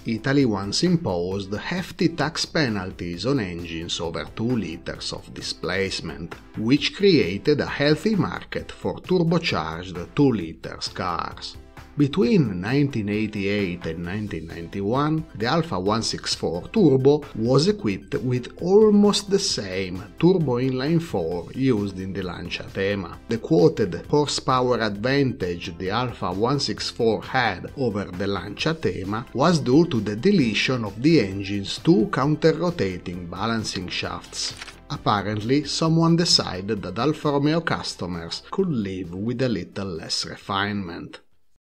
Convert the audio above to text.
Italy once imposed hefty tax penalties on engines over 2 liters of displacement, which created a healthy market for turbocharged 2 liters cars. Between 1988 and 1991, the Alfa 164 Turbo was equipped with almost the same turbo inline-4 used in the Lancia Thema. The quoted horsepower advantage the Alfa 164 had over the Lancia Thema was due to the deletion of the engine's 2 counter-rotating balancing shafts. Apparently, someone decided that Alfa Romeo customers could live with a little less refinement.